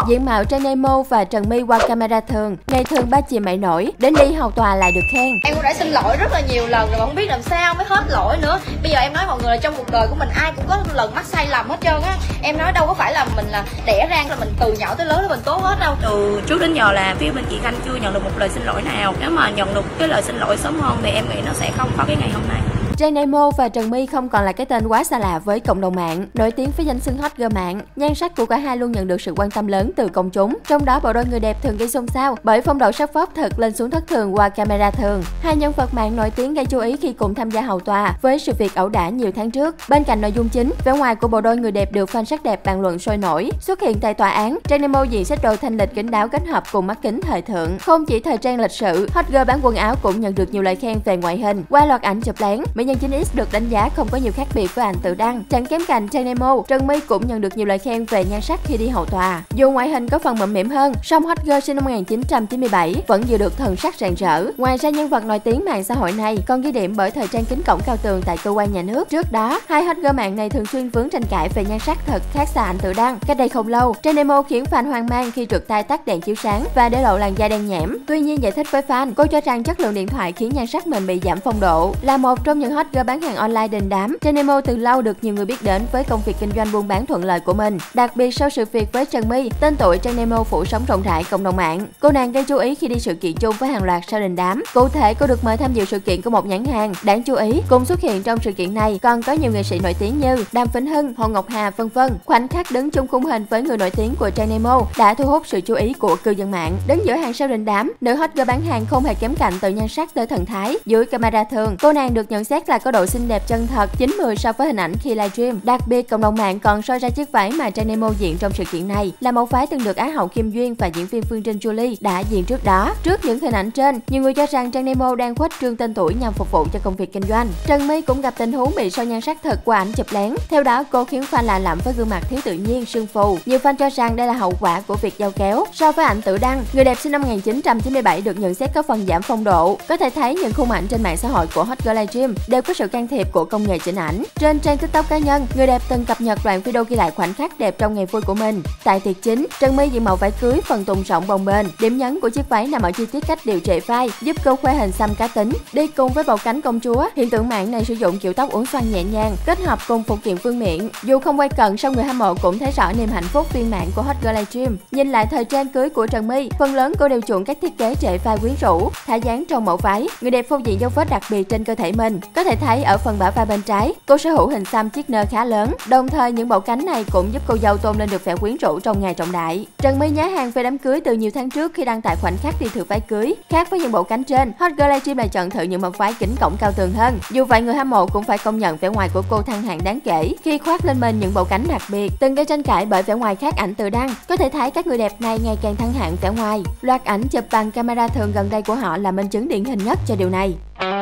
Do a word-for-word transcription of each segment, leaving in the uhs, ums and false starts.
Diện mạo Trang Nemo và Trần My qua camera thường, ngày thường ba chì mẹ nổi, đến đi hầu tòa lại được khen. Em cũng đã xin lỗi rất là nhiều lần rồi mà không biết làm sao mới hết lỗi nữa. Bây giờ em nói mọi người là trong cuộc đời của mình ai cũng có lần mắc sai lầm hết trơn á. Em nói đâu có phải là mình là đẻ ra là mình từ nhỏ tới lớn là mình tốt hết đâu. Từ trước đến giờ là phía bên chị Khanh chưa nhận được một lời xin lỗi nào. Nếu mà nhận được cái lời xin lỗi sớm hơn thì em nghĩ nó sẽ không có cái ngày hôm nay. Trang Nemo và Trần My không còn là cái tên quá xa lạ với cộng đồng mạng, nổi tiếng với danh xưng hot girl mạng. Nhan sắc của cả hai luôn nhận được sự quan tâm lớn từ công chúng. Trong đó bộ đôi người đẹp thường gây xôn xao bởi phong độ sắc phóc thật lên xuống thất thường qua camera thường. Hai nhân vật mạng nổi tiếng gây chú ý khi cùng tham gia hầu tòa với sự việc ẩu đả nhiều tháng trước. Bên cạnh nội dung chính, vẻ ngoài của bộ đôi người đẹp được fan sắc đẹp bàn luận sôi nổi. Xuất hiện tại tòa án, Trang Nemo diện set đồ thanh lịch kín đáo kết hợp cùng mắt kính thời thượng. Không chỉ thời trang lịch sự, hot girl bán quần áo cũng nhận được nhiều lời khen về ngoại hình. Qua loạt ảnh chụp lén, mỹ nhân chín x được đánh giá không có nhiều khác biệt với ảnh tự đăng. Chẳng kém cạnh Trang Nemo, Trần My cũng nhận được nhiều lời khen về nhan sắc khi đi hầu tòa. Dù ngoại hình có phần mụm mỉm hơn, song hot girl sinh năm một nghìn chín trăm chín mươi bảy vẫn giữ được thần sắc rạng rỡ. Ngoài ra, nhân vật nổi tiếng mạng xã hội này còn ghi điểm bởi thời trang kính cổng cao tường tại cơ quan nhà nước. Trước đó, hai hot girl mạng này thường xuyên vướng tranh cãi về nhan sắc thật khác xa ảnh tự đăng. Cách đây không lâu, Trang Nemo khiến fan hoang mang khi trượt tay tắt đèn chiếu sáng và để lộ làn da đen nhẽm. Tuy nhiên, giải thích với fan, cô cho rằng chất lượng điện thoại khiến nhan sắc mình bị giảm phong độ. Là một trong những hot girl bán hàng online đình đám, Trang Nemo từ lâu được nhiều người biết đến với công việc kinh doanh buôn bán thuận lợi của mình. Đặc biệt sau sự việc với Trần My, tên tuổi Trang Nemo phủ sóng rộng rãi cộng đồng mạng. Cô nàng gây chú ý khi đi sự kiện chung với hàng loạt sao đình đám. Cụ thể, cô được mời tham dự sự kiện của một nhãn hàng. Đáng chú ý, cùng xuất hiện trong sự kiện này còn có nhiều nghệ sĩ nổi tiếng như Đàm Vĩnh Hưng, Hồ Ngọc Hà, vân vân. Khoảnh khắc đứng chung khung hình với người nổi tiếng của Trang Nemo đã thu hút sự chú ý của cư dân mạng. Đứng giữa hàng sao đình đám, nữ hot girl bán hàng không hề kém cạnh từ nhan sắc tới thần thái. Dưới camera thường, cô nàng được nhận xét là có độ xinh đẹp chân thật chín mười so với hình ảnh khi livestream. Đặc biệt, cộng đồng mạng còn soi ra chiếc váy mà Trang Nemo diện trong sự kiện này là mẫu váy từng được Á hậu Kim Duyên và diễn viên Phương Trinh Julie đã diện trước đó. Trước những hình ảnh trên, nhiều người cho rằng Trang Nemo đang khuếch trương tên tuổi nhằm phục vụ cho công việc kinh doanh. Trần My cũng gặp tình huống bị soi nhan sắc thật qua ảnh chụp lén. Theo đó, cô khiến fan lạ lẫm với gương mặt thiếu tự nhiên, sưng phù. Nhiều fan cho rằng đây là hậu quả của việc giao kéo. So với ảnh tự đăng, người đẹp sinh năm một nghìn chín trăm chín mươi bảy được nhận xét có phần giảm phong độ. Có thể thấy những khung ảnh trên mạng xã hội của hot girl livestream đều có sự can thiệp của công nghệ chỉnh ảnh. Trên trang TikTok cá nhân, người đẹp từng cập nhật đoạn video ghi lại khoảnh khắc đẹp trong ngày vui của mình. Tại tiệc chính, Trần My diện mạo váy cưới phần tùng rộng bồng bềnh. Điểm nhấn của chiếc váy nằm ở chi tiết cách điều trị vai, giúp cô khoe hình xăm cá tính. Đi cùng với bầu cánh công chúa, hiện tượng mạng này sử dụng kiểu tóc uốn xoăn nhẹ nhàng, kết hợp cùng phụ kiện vương miện. Dù không quay cận, song người hâm mộ cũng thấy rõ niềm hạnh phúc viên mãn của hot girl livestream. Nhìn lại thời trang cưới của Trần My, phần lớn cô đều chuộng các thiết kế trễ vai quyến rũ, thả dáng trong mẫu váy. Người đẹp phô diện dấu vết đặc biệt trên cơ thể mình. Có thể thấy ở phần bả vai bên trái, cô sở hữu hình xăm chiếc nơ khá lớn. Đồng thời, những bộ cánh này cũng giúp cô dâu tôn lên được vẻ quyến rũ trong ngày trọng đại. Trần My nhá hàng về đám cưới từ nhiều tháng trước khi đăng tải khoảnh khắc đi thử váy cưới. Khác với những bộ cánh trên, hot girl livestream lại chọn thử những mẫu váy kính cổng cao tường hơn. Dù vậy, người hâm mộ cũng phải công nhận vẻ ngoài của cô thăng hạng đáng kể khi khoác lên mình những bộ cánh đặc biệt. Từng gây tranh cãi bởi vẻ ngoài khác ảnh tự đăng. Có thể thấy các người đẹp này ngày càng thăng hạng vẻ ngoài. Loạt ảnh chụp bằng camera thường gần đây của họ là minh chứng điển hình nhất cho điều này.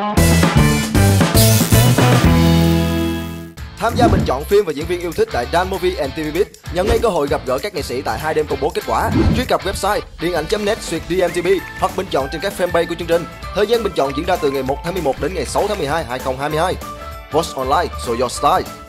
Tham gia bình chọn phim và diễn viên yêu thích tại Dan Movie and ti vi Bit, nhận ngay cơ hội gặp gỡ các nghệ sĩ tại hai đêm công bố kết quả. Truy cập website điện ảnh chấm net xuyệt đê em tê bê hoặc bình chọn trên các fanpage của chương trình. Thời gian bình chọn diễn ra từ ngày một tháng mười một đến ngày sáu tháng mười hai năm hai nghìn không trăm hai mươi hai. Vote online, show your style.